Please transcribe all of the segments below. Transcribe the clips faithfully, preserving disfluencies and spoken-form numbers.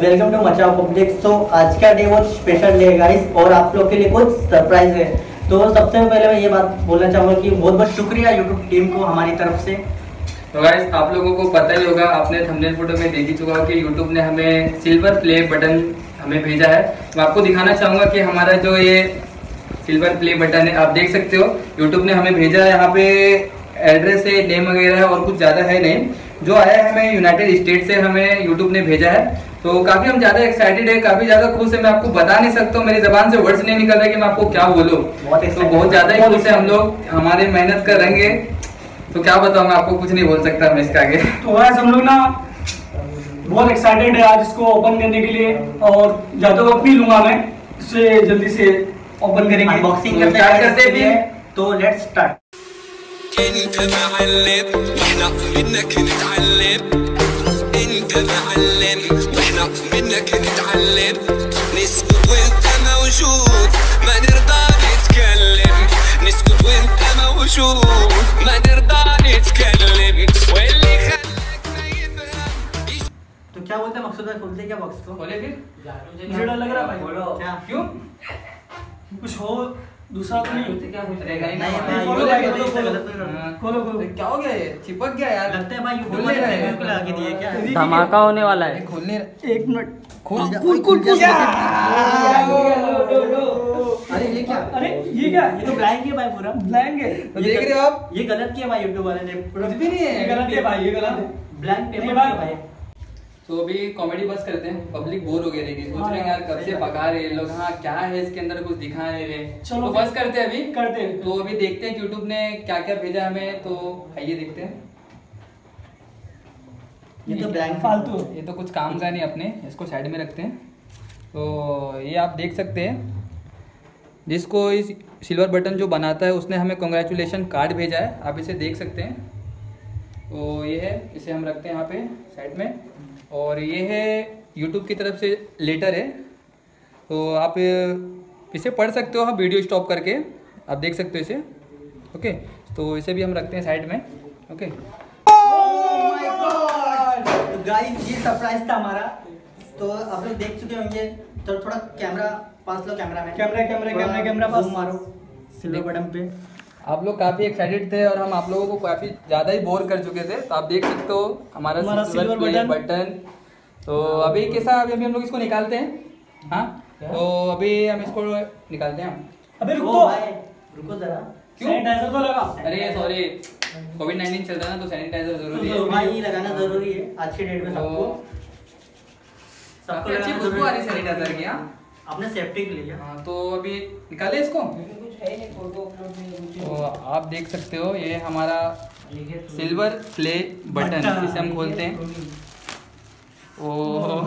Welcome to Machao public. So आज का day बहुत स्पेशल डे है गाइस, और आप लोग के लिए कुछ सरप्राइज है। तो सबसे पहले मैं ये बात बोलना चाहूँगा कि बहुत बहुत शुक्रिया यूट्यूब टीम को हमारी तरफ से। तो गाइस आप लोगों को पता ही होगा, आपने थंबनेल फोटो में देख ही चुका हो कि यूट्यूब ने हमें सिल्वर प्ले बटन हमें भेजा है। मैं आपको दिखाना चाहूँगा कि हमारा जो ये सिल्वर प्ले बटन है, आप देख सकते हो यूट्यूब ने हमें भेजा है। यहाँ पे एड्रेस है, नेम वगैरह है और कुछ ज़्यादा है नहीं। जो आया है हमें यूनाइटेड स्टेट से हमें यूट्यूब ने भेजा है। तो काफ़ी हम ज़्यादा एक्साइटेड है, काफ़ी ज़्यादा खुश है। मैं आपको बता नहीं सकता हूँ, मेरी ज़बान से वर्ड्स नहीं निकल रहे कि मैं आपको क्या बोलूँ। तो बहुत ज़्यादा ही खुश है हम लोग, हमारे मेहनत कर रहेंगे। तो क्या बताऊँ, मैं आपको कुछ नहीं बोल सकता मैं इसके आगे। तो आज हम लोग ना बहुत एक्साइटेड है आज इसको ओपन करने के लिए, और ज़्यादा वक्त नहीं लूँगा मैं, इसे जल्दी से ओपन करेंगे, अनबॉक्सिंग स्टार्ट करते भी। तो लेट्स स्टार्ट। انت معلم واحنا منك نتعلم انت معلم واحنا منك نتعلم نسكت وانت موجود ما نرضى نتكلم نسكت وانت موجود ما نرضى نتكلم واللي خلاك ما يفهم। तो क्या बोलते हैं मकसूद भाई, खोलते क्या बॉक्स को? खोले फिर मुझे डर लग रहा है भाई। बोलो क्या? क्यों? कुछ हो दूसरा तो नहीं। क्या पूछ रहे नहीं, हैं? नहीं, खोलो ये भाई, गलत खोलो, नहीं, खोलो। गलत नहीं करना। खोलो खोलो। अरे क्या हो गया, ये चिपक गया यार। लगता है भाई यूट्यूब खोल वाले नहीं रहे प्रेमियों हैं। को लगा के दिया क्या? धमाका होने वाला है। खोलने एक मिनट। खोल कुल कुल कुल अरे ये क्या? अरे ये क्या? ये तो ब्लैंक है भाई पूरा। ब्लैंक है। तो देख रहे हो आप, ये गलत किया भाई यूट्यूब वाले ने। कुछ भी नहीं ये है। गलत है भाई, ये गलत है। ब्लैंक पेपर नहीं है भाई। भाई। तो अभी कॉमेडी बस करते हैं, पब्लिक बोर हो गई रहेगी, सोच रहे हैं यार कब से पका रहे लोग, हाँ क्या है इसके अंदर कुछ दिखा नहीं रहे। चलो तो बस करते हैं अभी करते हैं। तो अभी देखते हैं कि यूट्यूब ने क्या क्या भेजा हमें। तो आइए देखते हैं। ये तो ब्लैंक फालतू। ये तो कुछ काम का नहीं, अपने इसको साइड में रखते हैं। तो ये आप देख सकते हैं, जिसको इस सिल्वर बटन जो बनाता है उसने हमें कॉन्ग्रेचुलेशन कार्ड भेजा है, आप इसे देख सकते हैं। तो ये है, इसे हम रखते हैं यहाँ पे साइड में। और ये है यूट्यूब की तरफ से लेटर है, तो आप इसे पढ़ सकते हो, हाँ वीडियो स्टॉप करके आप देख सकते हो इसे। ओके, तो इसे भी हम रखते हैं साइड में। ओके, तो गाइस ये सरप्राइज था हमारा। तो आप लोग देख चुके होंगे। तो थोड़ा कैमरा पास लो, कैमरा में कैमरा कैमरा कैमरा कैमरा पास मारो सिल्वर बटन पे। आप लोग काफ़ी एक्साइटेड थे और हम आप लोगों को काफ़ी ज़्यादा ही बोर कर चुके थे। तो आप देख सकते हो हमारा हमारा silver silver play button. Button. तो अभी कैसा, अभी अभी हम लोग इसको निकालते हैं। हाँ, तो अभी हम इसको निकालते हैं। अबे ओ रुको, भाई रुको जरा। क्यों? सैनिटाइजर तो लगा। अरे सॉरी, कोविड नाइन्टीन चल रहा है ना, तो सैनिटाइजर जरूरी तो है। भाई लगाना जरूरी है आज के डेट में सबको। तो सबको काफ़ी अच्छी लगाना खुशबू आ रही जरूरी है। सैनिटाइजर की। हाँ, अपने सेफ्टी के लिए। हाँ, तो अभी निकाले इसको। तो आप देख सकते हो ये हमारा सिल्वर प्ले बटन, बटन। इसे हम खोलते हैं। ओ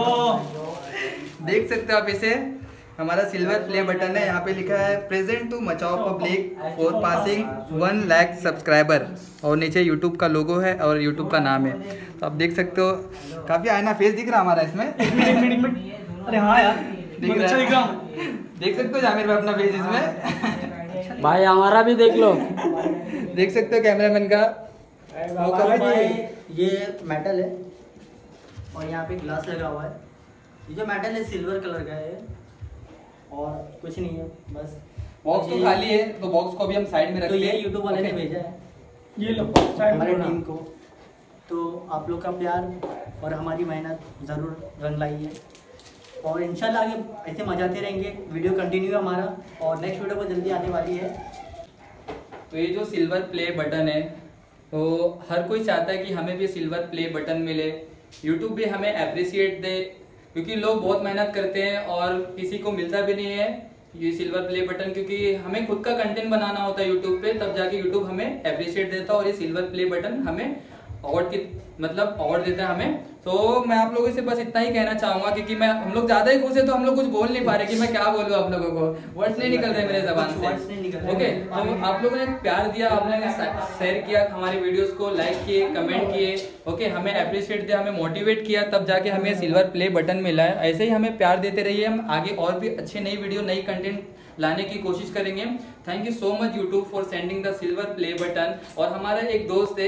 देख सकते हो आप इसे, हमारा सिल्वर प्ले बटन है। यहाँ पे लिखा है present to Machao public for passing one lakh subscriber, और नीचे यूट्यूब का लोगो है और यूट्यूब का नाम है। तो आप देख सकते हो, काफ़ी आईना फेस दिख रहा है हमारा इसमें। एक मिनट एक मिनट एक मिनट। अरे हाँ यार, बहुत अच्छा दिख रहा। देख सकते हो जामिर भाई अपना फेस इसमें। भाई हमारा भी देख लो। देख सकते हो कैमरामैन का वो भाई, काफी। ये मेटल है और यहाँ पे ग्लास लगा हुआ है। ये जो मेटल है सिल्वर कलर का है और कुछ नहीं है, बस बॉक्स तो खाली है, तो बॉक्स को भी हम साइड में तो रखते ये हैं। यूट्यूब वाले ने Okay. भेजा है ये लो साइड हमारी में टीम को। तो आप लोग का प्यार और हमारी मेहनत ज़रूर रंग लाई है, और इंशाल्लाह आगे ऐसे मजाते रहेंगे। वीडियो कंटिन्यू है हमारा, और नेक्स्ट वीडियो को जल्दी आने वाली है। तो ये जो सिल्वर प्ले बटन है, तो हर कोई चाहता है कि हमें भी सिल्वर प्ले बटन मिले, यूट्यूब भी हमें अप्रिसिएट दे, क्योंकि लोग बहुत मेहनत करते हैं और किसी को मिलता भी नहीं है ये सिल्वर प्ले बटन, क्योंकि हमें खुद का कंटेंट बनाना होता है यूट्यूब पे, तब जाके यूट्यूब हमें अप्रिशिएट देता है, और ये सिल्वर प्ले बटन हमें अवार्ड की मतलब अवार्ड देता है हमें। तो मैं आप लोगों से बस इतना ही कहना चाहूंगा, क्योंकि मैं हम लोग ज्यादा ही खुश है तो हम लोग कुछ बोल नहीं पा रहे कि मैं क्या बोलूँ आप लोगों को, वर्ड्स नहीं निकल रहे मेरे जबान कुछ words नहीं निकल से। रहे। ओके, तो आप लोगों ने प्यार दिया, आप लोगों ने शेयर किया हमारे वीडियोस को, लाइक किए, कमेंट किए। ओके, हमें अप्रिशिएट दिया, हमें मोटिवेट किया, तब जाके हमें सिल्वर प्ले बटन मिला है। ऐसे ही हमें प्यार देते रहिए, हम आगे और भी अच्छे नई वीडियो नई कंटेंट लाने की कोशिश करेंगे। Thank you so much YouTube for sending the silver play button. और हमारा एक दोस्त है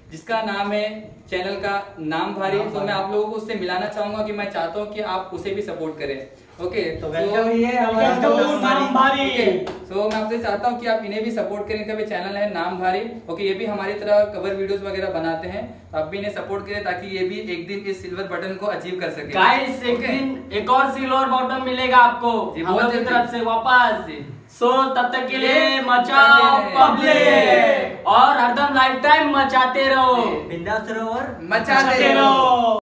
जिसका नाम है चैनल का नाम भारी। तो मैं आप लोगों को उससे मिलाना चाहूंगा कि मैं चाहता हूँ कि आप उसे भी सपोर्ट करें। ओके तो वेलकम ये हमारा नाम भारी। सो मैं आपसे चाहता हूँ कि आप इन्हें भी सपोर्ट करें। इनका भी चैनल है नाम भारी। ओके, ये भी हमारी तरह कवर वीडियोस वगैरह बनाते हैं, तो आप भी इन्हें सपोर्ट करें ताकि ये भी एक दिन इस सिल्वर बटन को अचीव कर सके। गाइस एक दिन एक और सिल्वर बॉटम मिलेगा आपको जी, हम बहुत लोग की जल्दी। तरफ से वापस। जी। सो तब तक के लिए मचाओ पब्लिक और हरदम लाइफ टाइम मचाते रहो। बिंदास रहो और मचाते रहो।